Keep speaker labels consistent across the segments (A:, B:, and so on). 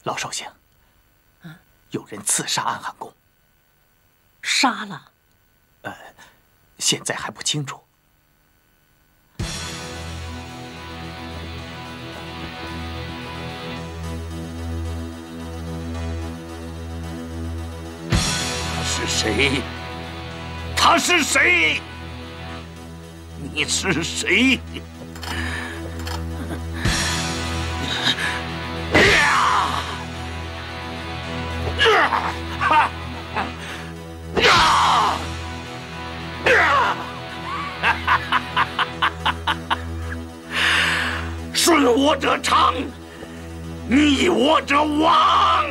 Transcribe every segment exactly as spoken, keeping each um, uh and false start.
A: 老寿星，啊，有人刺杀安寒公，
B: 杀了？
A: 呃，现在还不清楚。
C: 他是谁？他是谁？你是谁？ 顺我者昌，逆我者亡。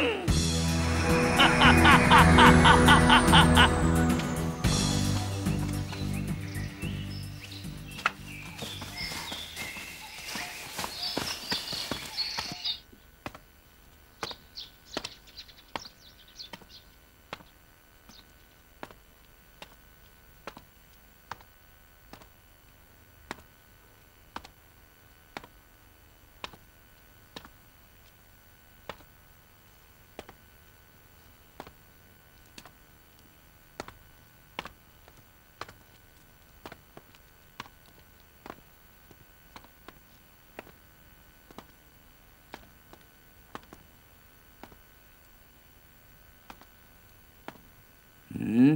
C: 嗯，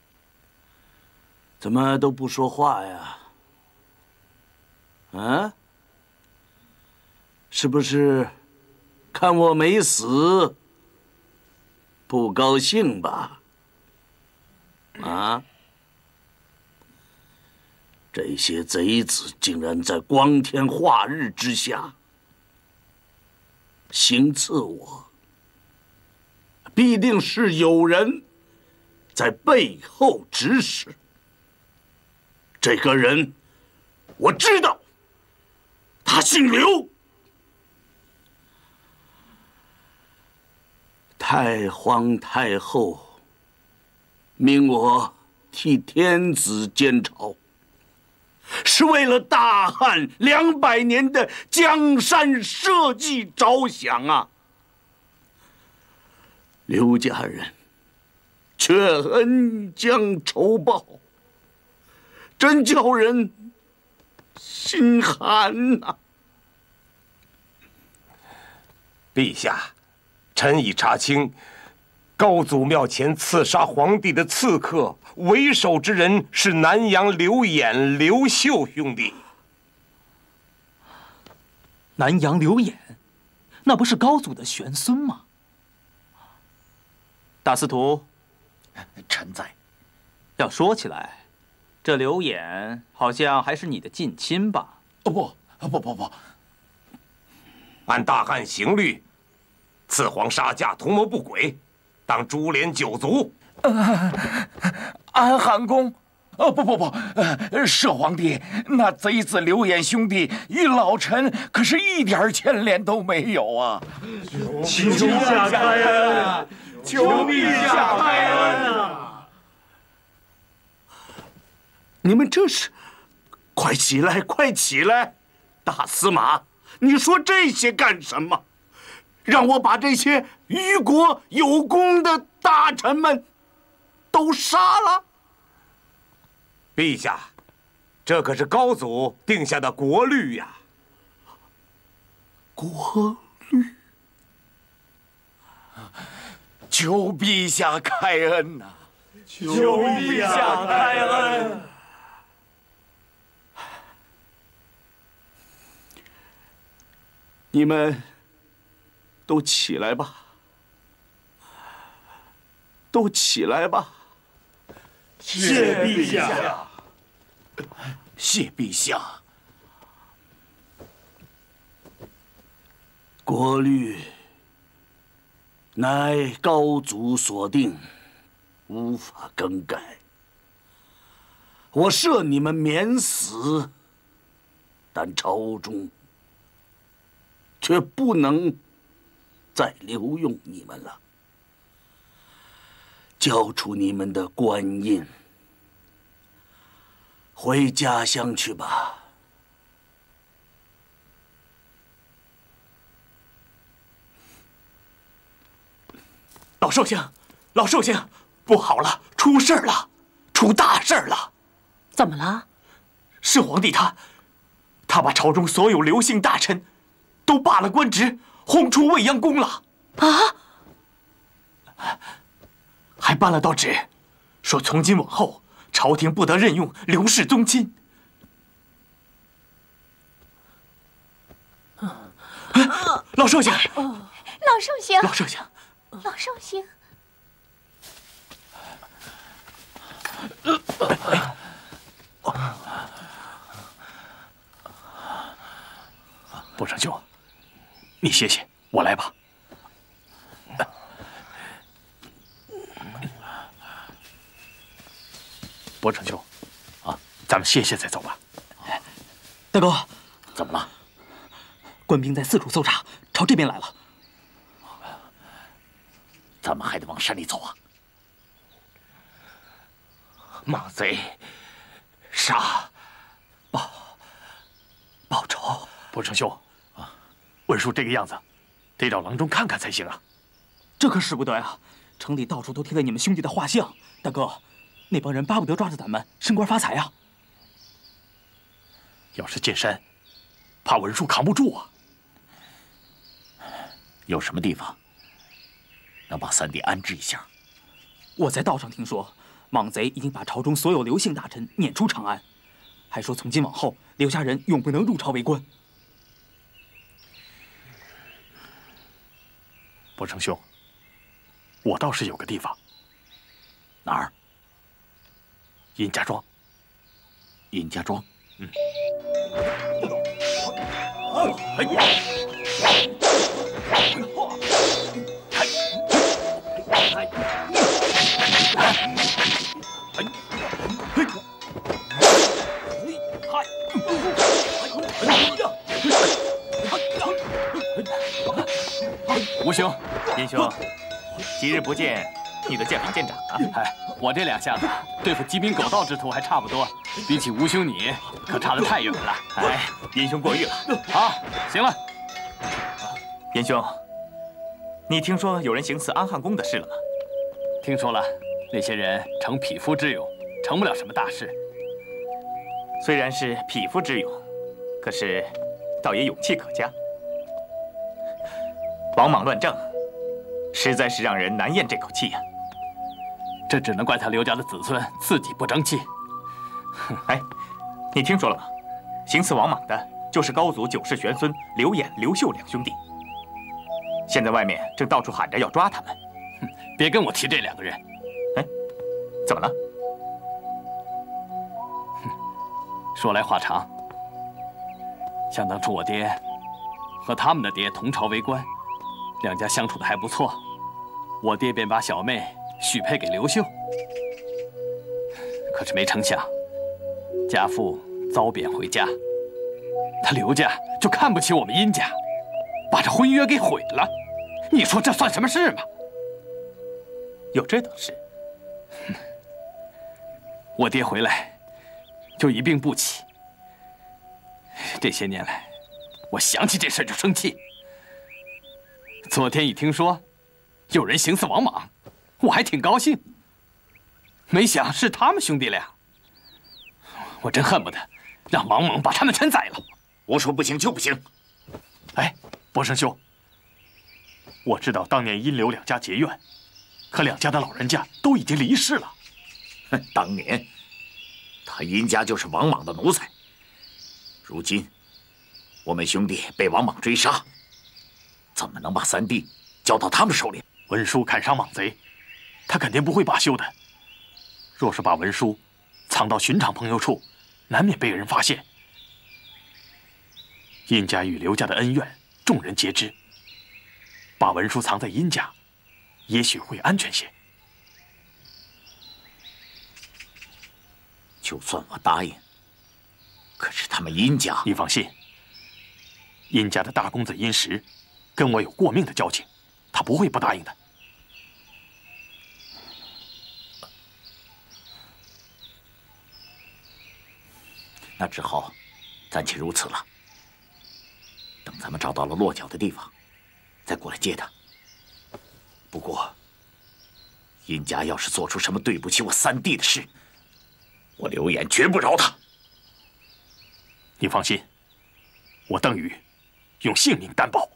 C: 怎么都不说话呀？啊？是不是看我没死，不高兴吧？啊？这些贼子竟然在光天化日之下行刺我，必定是有人 在背后指使，这个人我知道，他姓刘。太皇太后命我替天子监朝，是为了大汉两百年的江山社稷着想啊！刘家人 却恩将仇报，真叫人心寒呐！
D: 陛下，臣已查清，高祖庙前刺杀皇帝的刺客，为首之人是南阳刘演、刘秀兄弟。
B: 南阳刘演，那不是高祖的玄孙吗？大司徒，
A: 臣在。
B: 要说起来，这刘演好像还是你的近亲吧？
A: 哦不，不不不，
D: 按大汉刑律，刺皇杀驾，图谋不轨，当株连九族。
E: 呃，安寒公，哦不不不，呃，摄皇帝，那贼子刘演兄弟与老臣可是一点牵连都没有啊！
F: 求陛下开恩！求陛下开恩啊！
A: 你们这是，快起来，快起来！大司马，你说这些干什么？让我把这些于国有功的大臣们都杀了？
D: 陛下，这可是高祖定下的国律呀！
A: 国律，
E: 求陛下开恩呐！
F: 求陛下开恩！
A: 你们都起来吧，都起来吧！
F: 谢陛下，
E: 谢陛下。
A: 国律乃高祖所定，无法更改。我赦你们免死，但朝中 却不能再留用你们了，交出你们的官印，回家乡去吧。
G: 寿星，老寿星，不好了，出事了，出大事了！
H: 怎么了？
G: 是皇帝他，他把朝中所有刘姓大臣都罢了官职，轰出未央宫了。
H: 啊！
G: 还颁了道旨，说从今往后，朝廷不得任用刘氏宗亲。老寿星，
I: 老寿星，
G: 老寿星，
I: 老寿星。
F: 博成兄，你歇歇，我来吧。博成兄，啊，咱们歇歇再走吧。
B: 大哥，
C: 怎么了？
B: 官兵在四处搜查，朝这边来了。
C: 咱们还得往山里走啊！
E: 莽贼杀
B: 报报仇！
F: 博成兄，啊，文书这个样子，得找郎中看看才行啊。
B: 这可使不得呀！城里到处都贴了你们兄弟的画像，大哥，那帮人巴不得抓住咱们升官发财啊！
F: 要是进山，怕文书扛不住啊。
C: 有什么地方能把三弟安置一下？
B: 我在道上听说，莽贼已经把朝中所有刘姓大臣撵出长安，还说从今往后刘家人永不能入朝为官。
F: 博成兄，我倒是有个地方。
C: 哪儿？
F: 殷家庄。
C: 殷家庄。
F: 嗯。
J: 吴兄，殷兄，几日不见，你的剑法见长啊！
K: 哎，我这两下子对付鸡鸣狗盗之徒还差不多，比起吴兄你可差得太远了。
J: 哎，殷兄过誉了。
K: 好，行了。
J: 殷兄，你听说有人行刺安汉宫的事了吗？
K: 听说了，那些人逞匹夫之勇，成不了什么大事。
J: 虽然是匹夫之勇，可是倒也勇气可嘉。王莽乱政，实在是让人难咽这口气呀。
K: 这只能怪他刘家的子孙自己不争气。
J: 哎，你听说了吗？行刺王莽的就是高祖九世玄孙刘演、刘秀两兄弟。现在外面正到处喊着要抓他们。
K: 哼，别跟我提这两个人。
J: 哎，怎么了？
K: 哼，说来话长。想当初我爹和他们的爹同朝为官。两家相处的还不错，我爹便把小妹许配给刘秀。可是没成想，家父遭贬回家，他刘家就看不起我们殷家，把这婚约给毁了。你说这算什么事吗？
J: 有这等事？
K: 我爹回来就一病不起，这些年来，我想起这事就生气。昨天一听说有人行刺王莽，我还挺高兴。没想是他们兄弟俩，我真恨不得让王莽把他们全宰了。
C: 我说不行就不行。
F: 哎，博生兄，我知道当年殷刘两家结怨，可两家的老人家都已经离世了。
C: 哼，当年他殷家就是王莽的奴才，如今我们兄弟被王莽追杀。怎么能把三弟交到他们手里？
F: 文书砍伤莽贼，他肯定不会罢休的。若是把文书藏到寻常朋友处，难免被人发现。殷家与刘家的恩怨，众人皆知。把文书藏在殷家，也许会安全些。
C: 就算我答应，可是他们殷家……
F: 你放心，殷家的大公子殷实。跟我有过命的交情，他不会不答应的。
C: 那只好暂且如此了。等咱们找到了落脚的地方，再过来接他。不过，
G: 殷家要是做出什么对不起我三弟的事，我刘演绝不饶他。
F: 你放心，我邓禹用性命担保。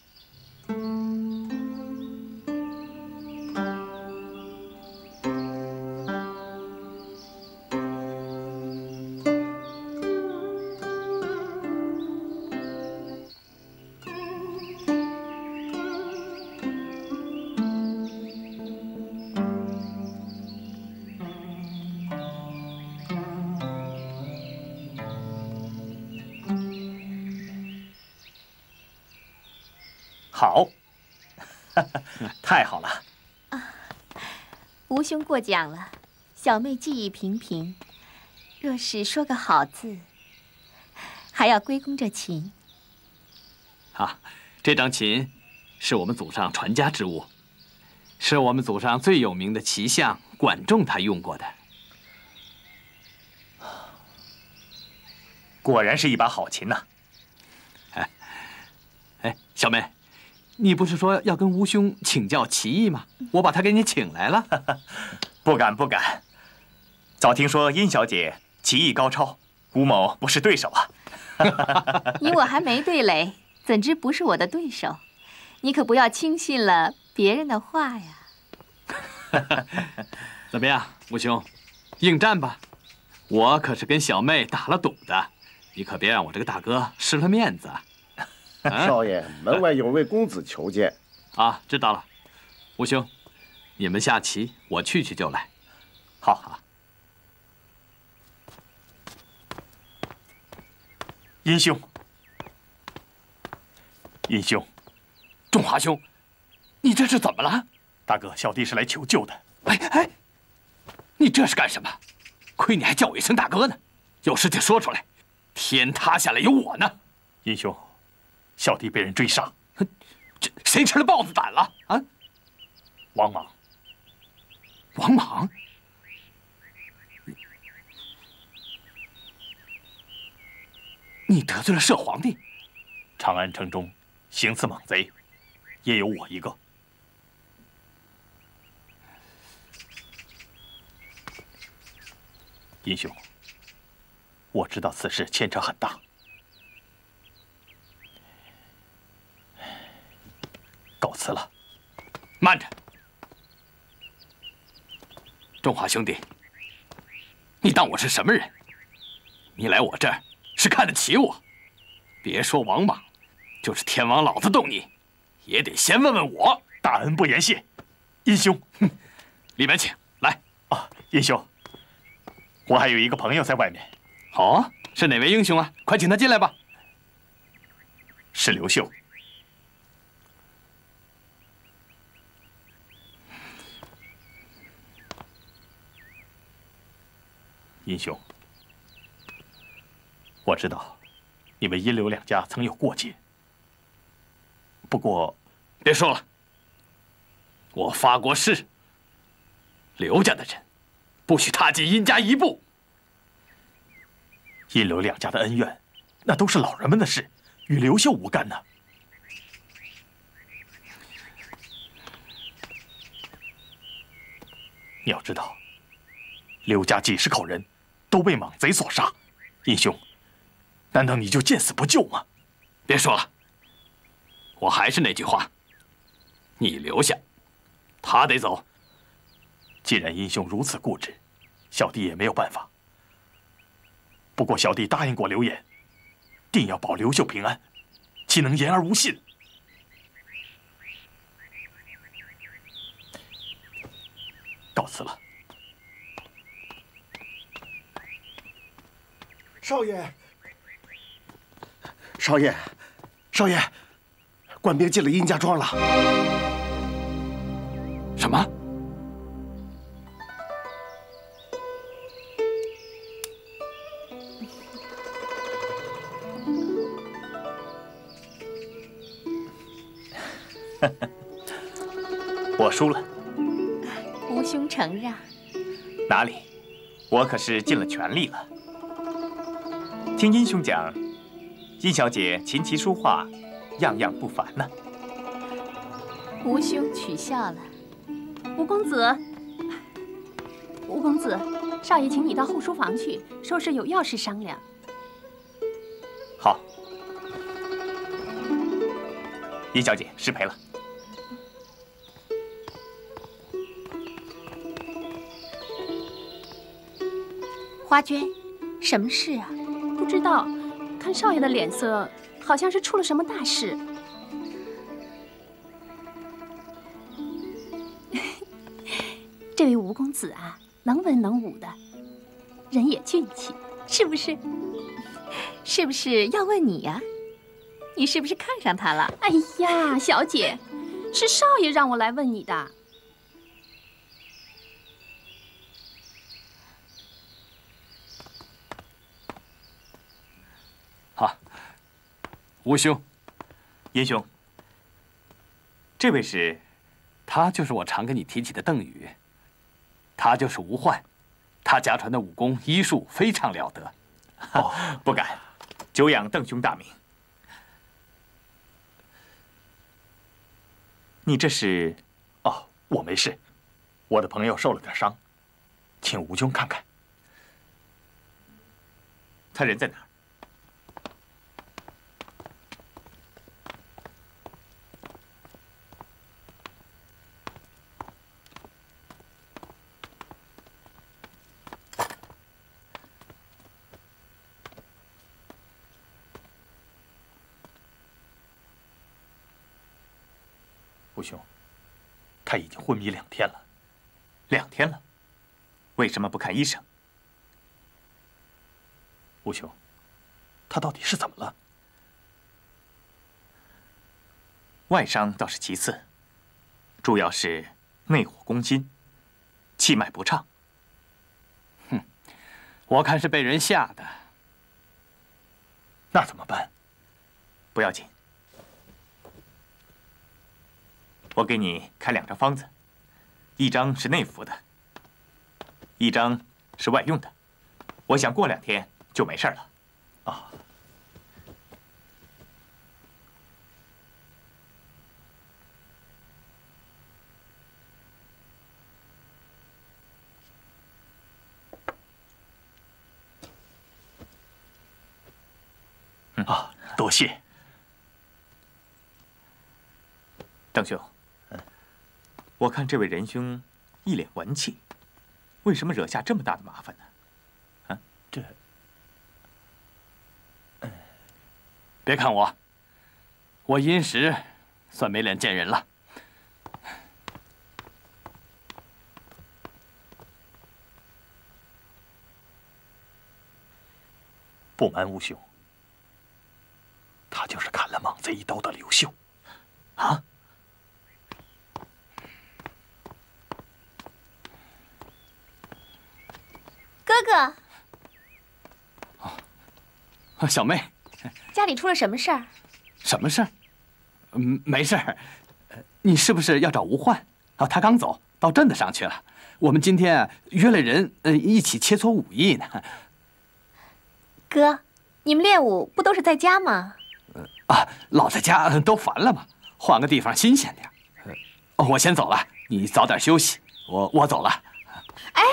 J: 好，太好了！
I: 啊，吴兄过奖了，小妹技艺平平，若是说个好字，还要归功这琴。
K: 啊，这张琴是我们祖上传家之物，是我们祖上最有名的骑相管仲他用过的。
J: 果然是一把好琴呐！
K: 哎，哎，小妹。你不是说要跟吴兄请教棋艺吗？我把他给你请来了。
J: 不敢不敢，早听说殷小姐棋艺高超，吴某不是对手啊。
I: 你我还没对垒，怎知不是我的对手？你可不要轻信了别人的话呀。
K: 怎么样，吴兄，应战吧？我可是跟小妹打了赌的，你可别让我这个大哥失了面子。
H: 啊、少爷，门外有位公子求见。
K: 啊，知道了。吴兄，你们下棋，我去去就来。
J: 好好。
F: 殷兄，殷兄，
K: 仲华兄，你这是怎么了？
F: 大哥，小弟是来求救的。
K: 哎哎，你这是干什么？亏你还叫我一声大哥呢！有事情说出来，天塌下来有我呢。
F: 殷兄。小弟被人追杀，
K: 这谁吃了豹子胆了啊？
F: 王莽，
K: 王莽，你得罪了摄皇帝？
F: 长安城中行刺莽贼，也有我一个。殷兄，我知道此事牵扯很大。告辞了。
K: 慢着，仲华兄弟，你当我是什么人？你来我这儿是看得起我？别说王莽，就是天王老子动你，也得先问问我。
F: 大恩不言谢，殷兄，
K: 哼，里面请。来。
F: 啊，殷兄，我还有一个朋友在外面。
K: 哦，是哪位英雄啊？快请他进来吧。
F: 是刘秀。殷兄，我知道你们殷刘两家曾有过节，不过，
K: 别说了。我发过誓，刘家的人不许踏进殷家一步。
F: 殷刘两家的恩怨，那都是老人们的事，与刘秀无干呢。你要知道，刘家几十口人都被莽贼所杀，殷兄，难道你就见死不救吗？
K: 别说了，我还是那句话，你留下，他得走。
F: 既然殷兄如此固执，小弟也没有办法。不过小弟答应过刘演，定要保刘秀平安，岂能言而无信？告辞了。
H: 少爷，少爷，少爷，官兵进了殷家庄了。
K: 什么？
J: 我输了。
I: 吴兄承让。
J: 哪里，我可是尽了全力了。听殷兄讲，殷小姐琴棋书画，样样不凡呢。
I: 吴兄取笑了。吴公子，
L: 吴公子，少爷请你到后书房去，说是有要事商量。
J: 好，殷小姐失陪了。
I: 花娟，什么事啊？
L: 不知道，看少爷的脸色，好像是出了什么大事。这位吴公子啊，能文能武的，人也俊气，是不是？
I: 是不是要问你呀？你是不是看上他了？
L: 哎呀，小姐，是少爷让我来问你的。
K: 好，吴兄，
J: 殷兄，这位是？
K: 他就是我常跟你提起的邓禹。他就是吴焕，他家传的武功医术非常了得。
J: 哦，不敢，久仰邓兄大名。你这是？
F: 哦，我没事，我的朋友受了点伤，请吴兄看看。
J: 他人在哪儿？
F: 吴兄，他已经昏迷两天了。
J: 两天了，为什么不看医生？
F: 吴兄，他到底是怎么了？
J: 外伤倒是其次，主要是内火攻心，气脉不畅。
K: 哼，我看是被人吓的。
F: 那怎么办？
J: 不要紧。我给你开两张方子，一张是内服的，一张是外用的。我想过两天就没事了。
F: 啊。嗯啊，多谢。
J: 邓兄。我看这位仁兄一脸文气，为什么惹下这么大的麻烦呢？啊，
F: 这……
K: 别看我，我殷实算没脸见人了。
F: 不瞒吴兄，他就是砍了莽贼一刀的刘秀。
J: 啊？
I: 哥哥，
K: 哦，小妹，
I: 家里出了什么事儿？
K: 什么事儿？嗯，没事儿。你是不是要找吴焕？啊，他刚走到镇子上去了。我们今天约了人，呃，一起切磋武艺呢。
I: 哥，你们练武不都是在家吗？
K: 啊，老在家都烦了嘛，换个地方新鲜点。哦，我先走了，你早点休息。我我走了。
I: 哎。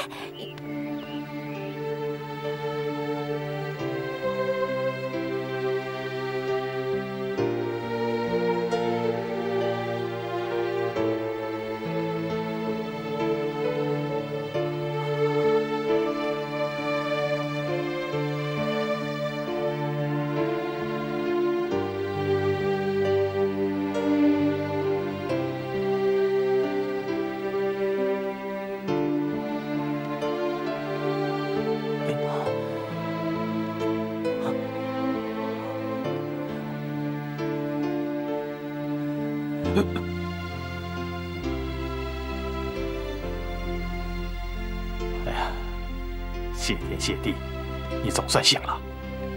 F: 哎呀，谢天谢地，你总算醒了。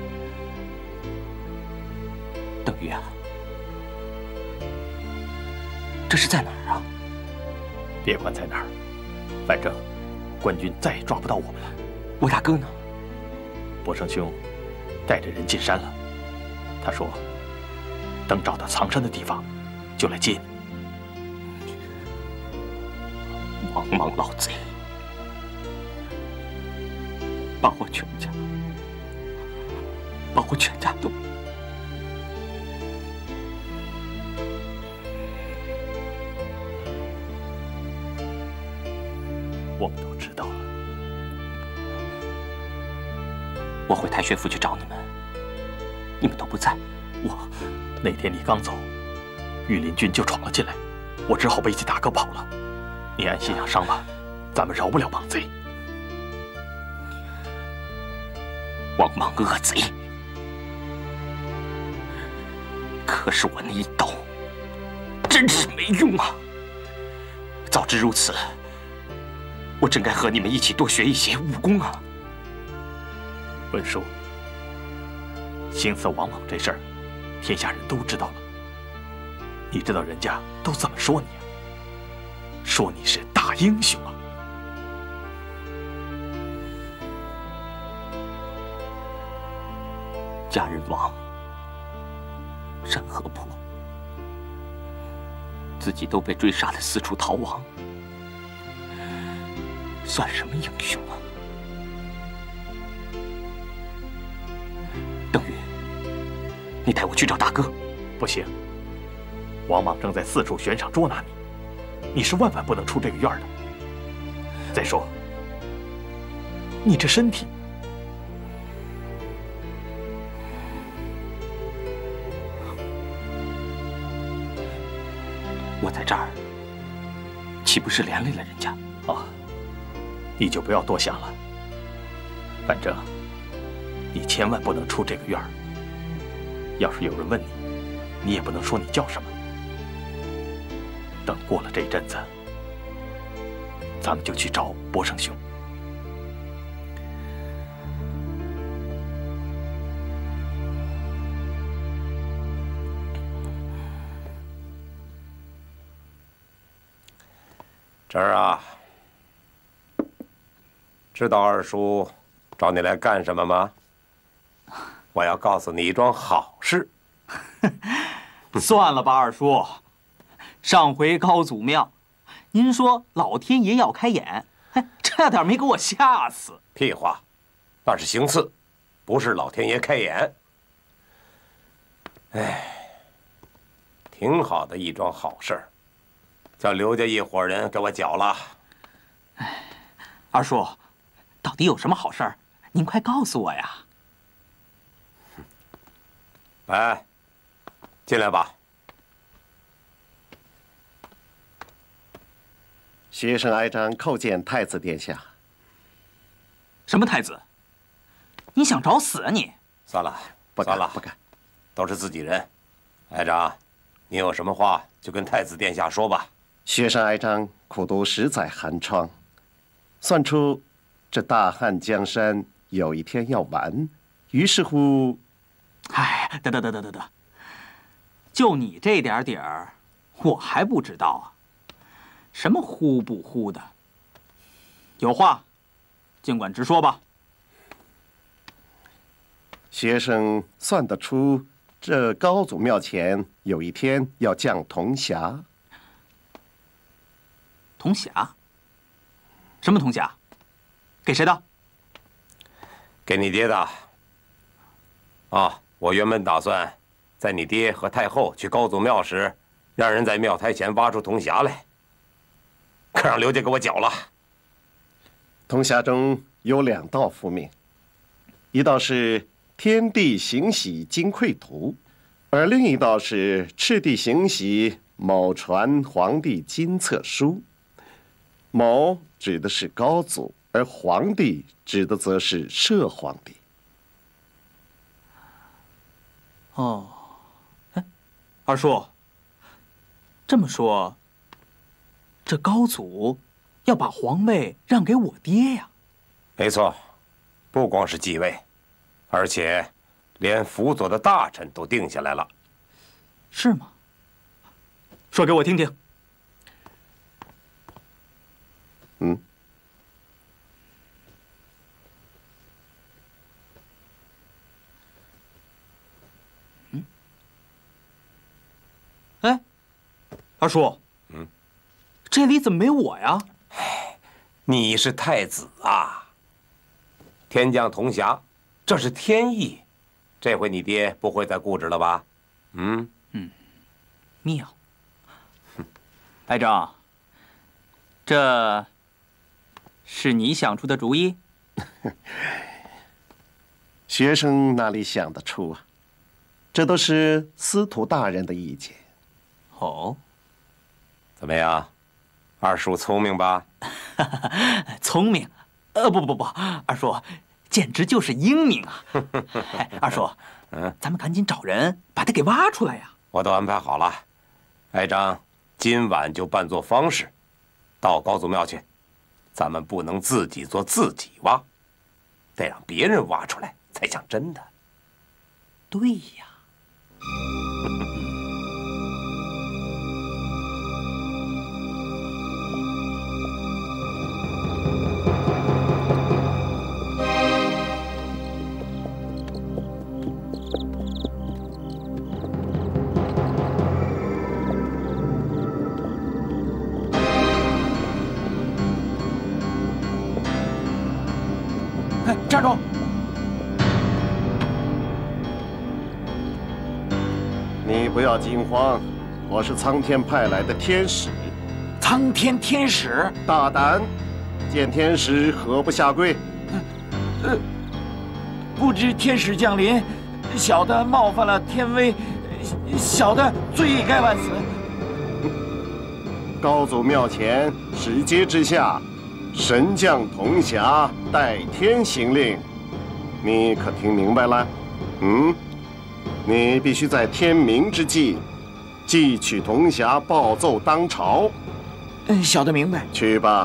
G: 邓禹啊，这是在哪儿啊？
F: 别管在哪儿，反正官军再也抓不到我们了。
G: 我大哥呢？
F: 伯胜兄带着人进山了。他说，等找到藏身的地方，就来接你。
G: 王莽老贼，
J: 把我全家，把我全家都……
F: 我们都知道了。
J: 我回太学府去找你们，你们都不在。我
F: 那天你刚走，御林军就闯了进来，我只好背起大哥跑了。你安心养伤吧，咱们饶不了莽贼。
J: 王莽恶贼！可是我那一刀真是没用啊！早知如此，我真该和你们一起多学一些武功啊！
F: 文叔，行刺王莽这事儿，天下人都知道了。你知道人家都怎么说你啊？说你是大英雄啊！
J: 家人亡，山河破，自己都被追杀的四处逃亡，算什么英雄啊？邓宇，你带我去找大哥。
F: 不行，王莽正在四处悬赏捉拿你，你是万万不能出这个院的。再说，你这身体……
J: 我在这儿，岂不是连累了人家？
F: 啊，你就不要多想了。反正你千万不能出这个院儿。要是有人问你，你也不能说你叫什么。等过了这阵子，咱们就去找博胜兄。
D: 侄儿啊，知道二叔找你来干什么吗？我要告诉你一桩好事。
B: 算了吧，二叔。上回高祖庙，您说老天爷要开眼，哎，差点没给我吓死。
D: 屁话，那是行刺，不是老天爷开眼。哎，挺好的一桩好事儿，叫刘家一伙人给我搅了。
B: 哎，二叔，到底有什么好事儿？您快告诉我呀！
D: 来，进来吧。
H: 学生哀章叩见太子殿下。
B: 什么太子？你想找死啊你？
D: 算了，
H: 不
D: 算了，
H: 不敢，
D: 都是自己人。哀章，你有什么话就跟太子殿下说吧。
H: 学生哀章苦读十载寒窗，算出这大汉江山有一天要完，于是乎，
B: 哎，得得得得得得，就你这点底儿，我还不知道啊？什么呼不呼的？有话，尽管直说吧。
H: 学生算得出，这高祖庙前有一天要降铜匣。
B: 铜匣？什么铜匣？给谁的？
D: 给你爹的。啊，我原本打算在你爹和太后去高祖庙时，让人在庙台前挖出铜匣来，可让刘家给我搅了。
H: 铜匣中有两道符命，一道是天地行喜金匮图，而另一道是赤地行喜某传皇帝金册书。某指的是高祖，而皇帝指的则是摄皇帝。
B: 哦，哎，二叔，这么说，这高祖要把皇位让给我爹呀？
D: 没错，不光是继位，而且连辅佐的大臣都定下来了。
B: 是吗？说给我听听。
H: 嗯。
B: 嗯。哎，二叔。
D: 嗯。
B: 这里怎么没我呀？
D: 你是太子啊！ 天降铜匣，这是天意。这回你爹不会再固执了吧？嗯
B: 嗯，妙。哀正，这是你想出的主意？
H: 学生哪里想得出啊？这都是司徒大人的意见。
B: 哦，
D: 怎么样？二叔聪明吧？
B: 聪明？呃，不不不，二叔简直就是英明啊！哎，二叔，嗯，咱们赶紧找人把他给挖出来呀！
D: 我都安排好了，哀章今晚就扮作方士，到高祖庙去。咱们不能自己做自己挖，得让别人挖出来才像真的。
B: 对呀。
E: 站住！
H: 你不要惊慌，我是苍天派来的天使。
E: 苍天天使，
H: 大胆！见天使何不下跪？
E: 呃，不知天使降临，小的冒犯了天威，小的罪该万死。
H: 高祖庙前石阶之下，神将铜匣代天行令，你可听明白了？嗯，你必须在天明之际，祭取铜匣，报奏当朝。
E: 嗯，小的明白。
H: 去吧。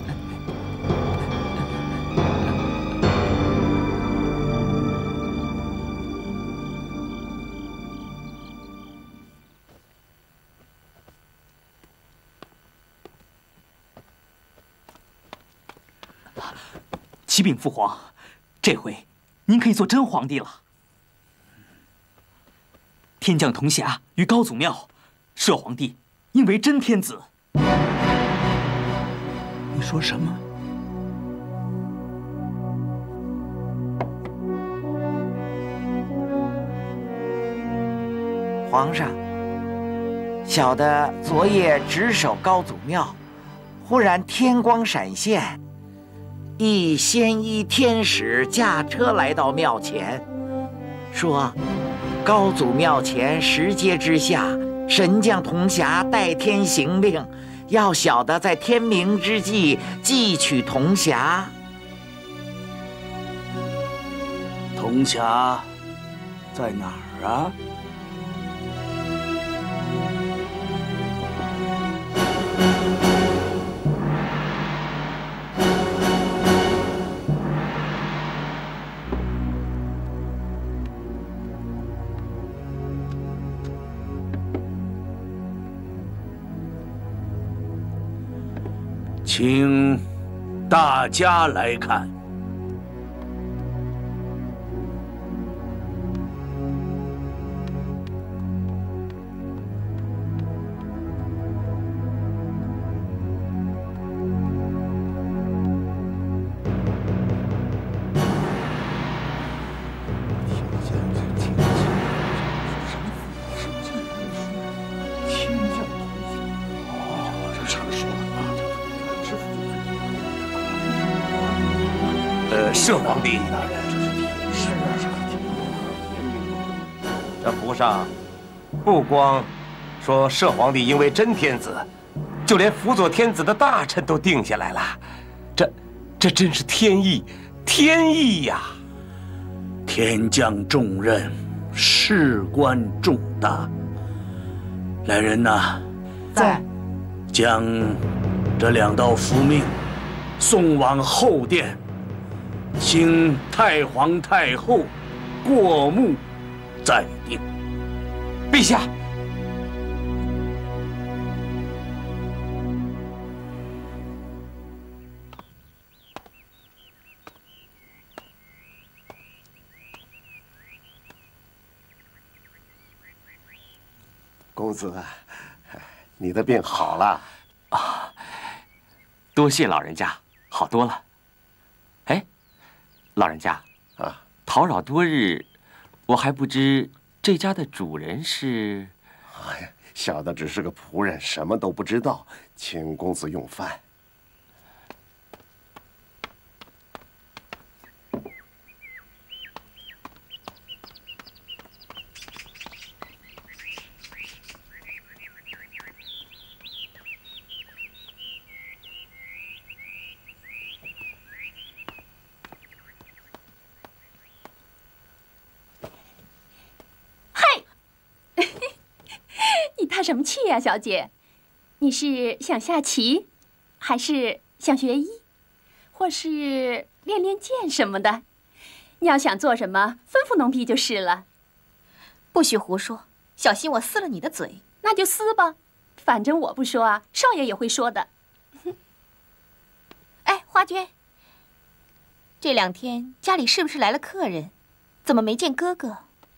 B: 启禀父皇，这回您可以做真皇帝了。天降铜匣于高祖庙，摄皇帝应为真天子。
A: 你说什么？
M: 皇上，小的昨夜值守高祖庙，忽然天光闪现。一仙衣天使驾车来到庙前，说：“高祖庙前石阶之下，神将铜匣代天行令，要小的在天明之际祭取铜匣。”
A: 铜匣在哪儿啊？请大家来看，
D: 摄皇帝，这符上不光说摄皇帝应为真天子，就连辅佐天子的大臣都定下来了。这这真是天意，天意呀！
A: 天降重任，事关重大。来人呐！
M: 在。
A: 将这两道符命送往后殿。请太皇太后过目再定。
D: 陛下，
H: 公子，你的病好了
G: 啊！多谢老人家，好多了。哎。
N: 老人家
H: 啊，
N: 叨扰多日，我还不知这家的主人是。
H: 哎呀，小的只是个仆人，什么都不知道，请公子用饭。
L: 叹什么气呀，小姐？你是想下棋，还是想学医，或是练练剑什么的？你要想做什么，吩咐奴婢就是了。
I: 不许胡说，小心我撕了你的嘴。
L: 那就撕吧，反正我不说啊，少爷也会说的。
I: 哎，花娟，这两天家里是不是来了客人？怎么没见哥哥？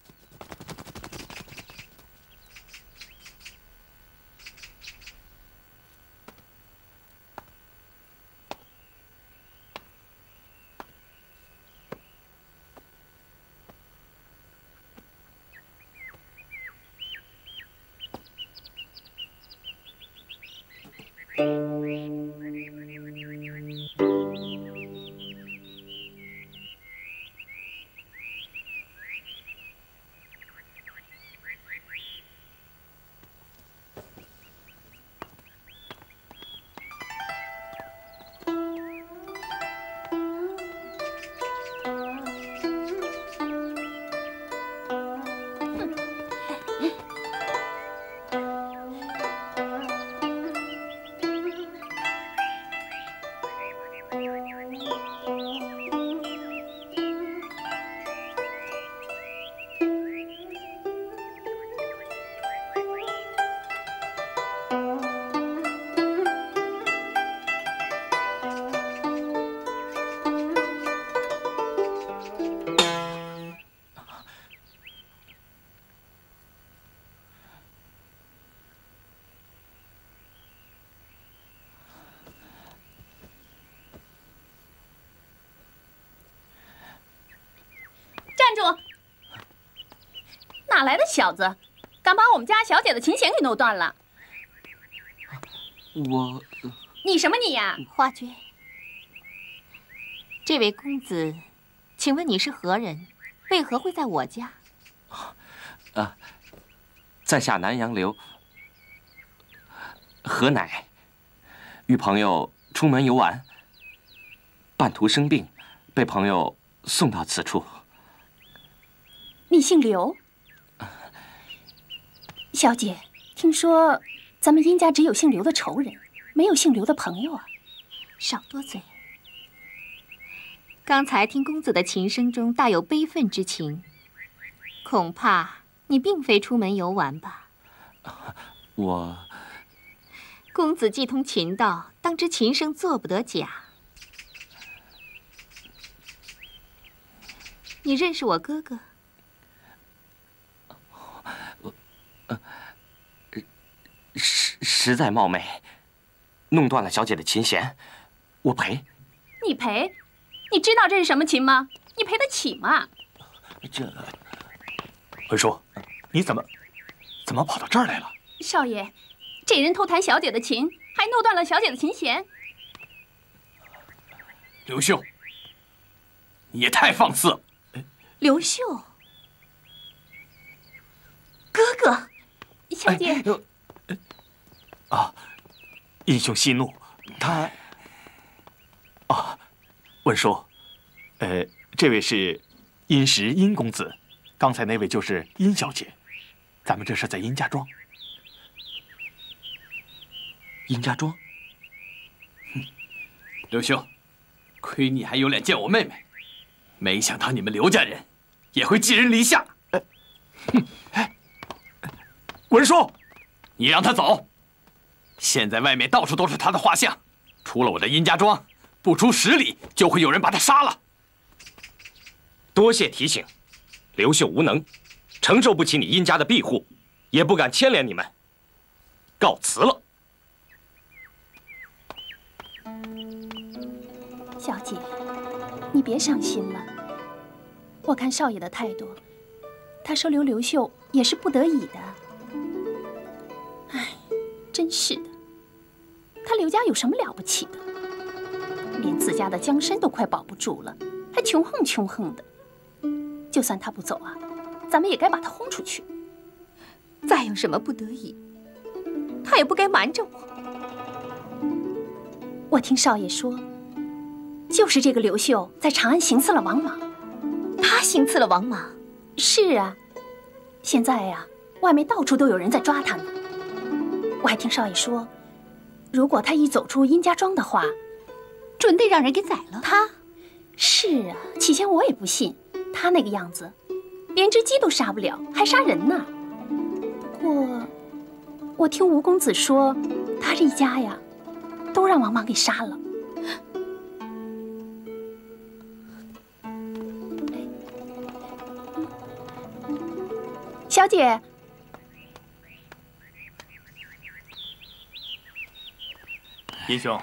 L: 站住！哪来的小子，敢把我们家小姐的琴弦给弄断了？
N: 我……
L: 你什么你呀？
I: 花娟，这位公子，请问你是何人？为何会在我家？
N: 啊，在下南阳刘何乃，与朋友出门游玩，半途生病，被朋友送到此处。
L: 你姓刘？小姐，听说咱们殷家只有姓刘的仇人，没有姓刘的朋友啊。
I: 少多嘴。刚才听公子的琴声中大有悲愤之情，恐怕你并非出门游玩吧？
N: 我……
I: 公子既通琴道，当知琴声做不得假。你认识我哥哥？
N: 实实在冒昧，弄断了小姐的琴弦，我赔。
L: 你赔？你知道这是什么琴吗？你赔得起吗？
N: 这
J: 文叔，你怎么怎么跑到这儿来了？
L: 少爷，这人偷弹小姐的琴，还弄断了小姐的琴弦。
K: 刘秀，你也太放肆了！
I: 刘秀，
L: 哥哥，小姐。
J: 哎啊，殷兄息怒，他……啊，文叔，呃，这位是殷实殷公子，刚才那位就是殷小姐，咱们这是在殷家庄。
N: 殷家庄？
K: 哼，刘兄，亏你还有脸见我妹妹，没想到你们刘家人也会寄人篱下。
J: 哼，哎，文叔，
K: 你让他走。现在外面到处都是他的画像，出了我的殷家庄，不出十里就会有人把他杀了。
N: 多谢提醒，刘秀无能，承受不起你殷家的庇护，也不敢牵连你们，告辞了。
L: 小姐，你别伤心了。 我看少爷的态度，他收留刘秀也是不得已的。哎，真是的，他刘家有什么了不起的？连自家的江山都快保不住了，还穷横穷横的。就算他不走啊，咱们也该把他轰出去。
I: 再有什么不得已，他也不该瞒着我。
L: 我听少爷说，就是这个刘秀在长安行刺了王莽。
I: 他行刺了王莽？
L: 是啊，现在呀、啊，外面到处都有人在抓他呢。我还听少爷说，如果他一走出殷家庄的话，
I: 准得让人给宰了。
L: 他，是啊，起先我也不信，他那个样子，连只鸡都杀不了，还杀人呢。不过，我听吴公子说，他这一家呀，都让王莽给杀了。小姐，
F: 英兄，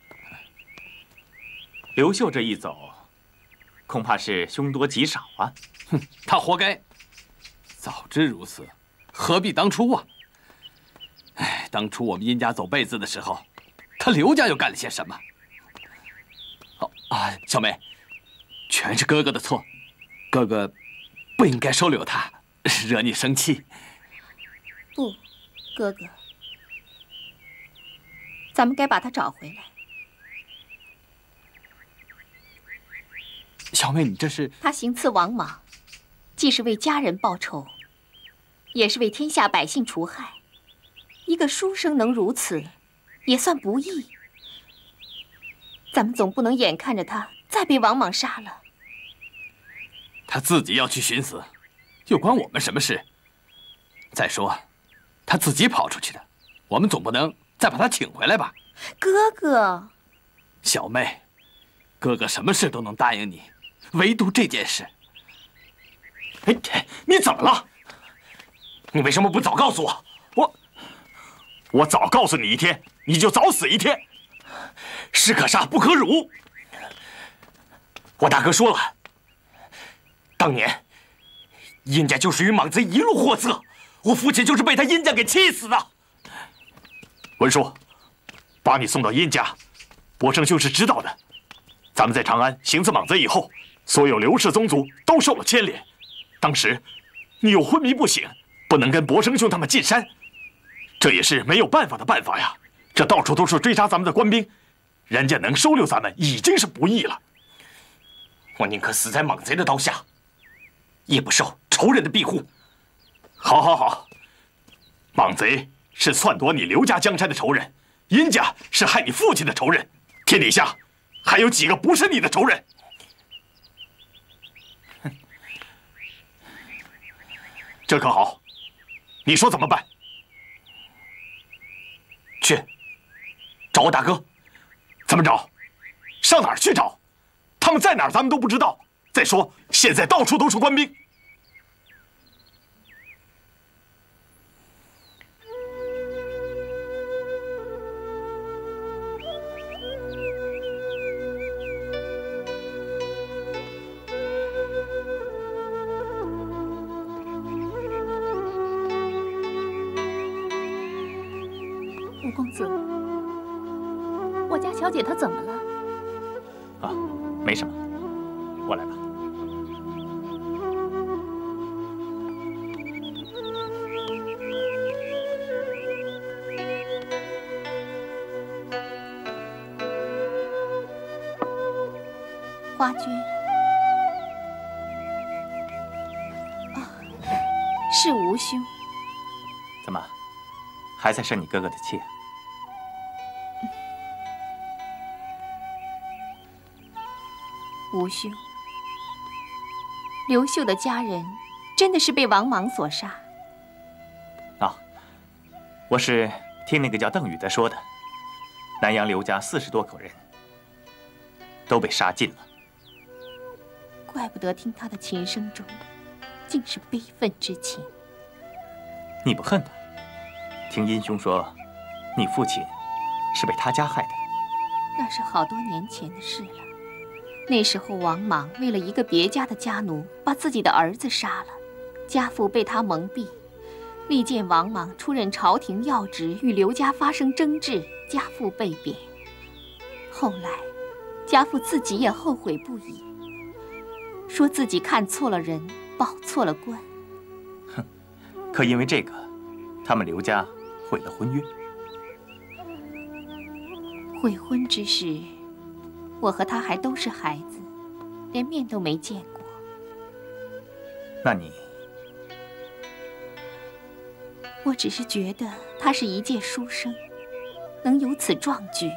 F: 刘秀这一走，恐怕是凶多吉少啊！
K: 哼，他活该。早知如此，何必当初啊？哎，当初我们殷家走背字的时候，他刘家又干了些什么？哦啊，小梅，全是哥哥的错，哥哥不应该收留他，惹你生气。
I: 不，哥哥，咱们该把他找回来。
K: 小妹，你这是……
I: 他行刺王莽，既是为家人报仇，也是为天下百姓除害。一个书生能如此，也算不易。咱们总不能眼看着他再被王莽杀了。
K: 他自己要去寻死，又关我们什么事？再说，他自己跑出去的，我们总不能再把他请回来吧？
I: 哥哥，
K: 小妹，哥哥什么事都能答应你，唯独这件事。
G: 哎，你怎么了？你为什么不早告诉我？我，我早告诉你一天，你就早死一天。士可杀不可辱。我大哥说了，当年殷家就是与莽贼一路货色，我父亲就是被他殷家给气死的。文书，把你送到殷家，伯生兄是知道的。咱们在长安行刺莽贼以后，所有刘氏宗族都受了牵连。当时你又昏迷不醒，不能跟伯生兄他们进山，这也是没有办法的办法呀。这到处都是追杀咱们的官兵，人家能收留咱们已经是不易了。我宁可死在莽贼的刀下，也不受仇人的庇护。好，好，好，莽贼是篡夺你刘家江山的仇人，殷家是害你父亲的仇人，天底下还有几个不是你的仇人？这可好，你说怎么办？去找我大哥。怎么找？上哪儿去找？他们在哪儿咱们都不知道。再说现在到处都是官兵。
L: 吴公子，我家小姐她怎么了？
F: 啊，没什么，我来吧。
I: 花君，啊，是吴兄。
F: 怎么，还在生你哥哥的气啊？
I: 吴兄，刘秀的家人真的是被王莽所杀？
F: 啊，我是听那个叫邓禹的说的，南阳刘家四十多口人都被杀尽了。
I: 怪不得听他的琴声中，竟是悲愤之情。
F: 你不恨他？听殷兄说，你父亲是被他家害的。
I: 那是好多年前的事了。 那时候，王莽为了一个别家的家奴，把自己的儿子杀了，家父被他蒙蔽。历见王莽出任朝廷要职，与刘家发生争执，家父被贬。后来，家父自己也后悔不已，说自己看错了人，报错了官。
F: 哼，可因为这个，他们刘家毁了婚约。
I: 悔婚之时，我和他还都是孩子，连面都没见过。
F: 那你？
I: 我只是觉得他是一介书生，能有此壮举，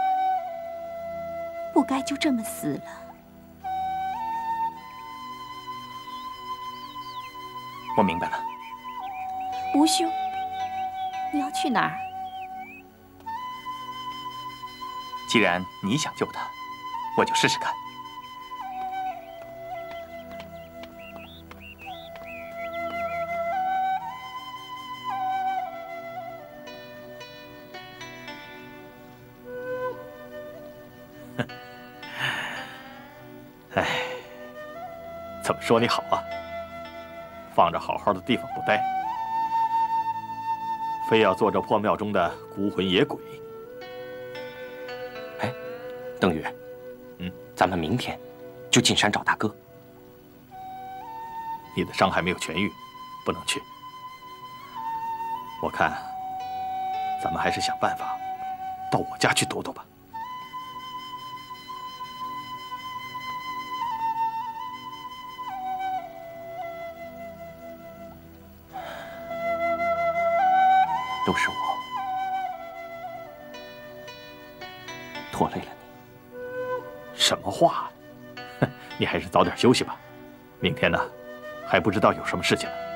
I: 不该就这么死了。
F: 我明白了。
I: 吴兄，你要去哪儿？
F: 既然你想救他，我就试试看。
J: 哎，怎么说你好啊？放着好好的地方不待，非要做这破庙中的孤魂野鬼。
N: 哎，邓宇，嗯，咱们明天就进山找大哥。
J: 你的伤还没有痊愈，不能去。我看，咱们还是想办法到我家去躲躲吧。
N: 都是我拖累了你。
J: 什么话？哼，你还是早点休息吧。明天呢，还不知道有什么事情呢。